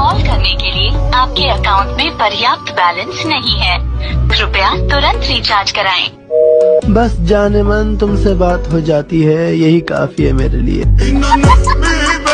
Call करने के लिए आपके अकाउंट में पर्याप्त बैलेंस नहीं है, कृपया तुरंत रिचार्ज कराएं। बस जाने मन तुमसे बात हो जाती है, यही काफी है मेरे लिए।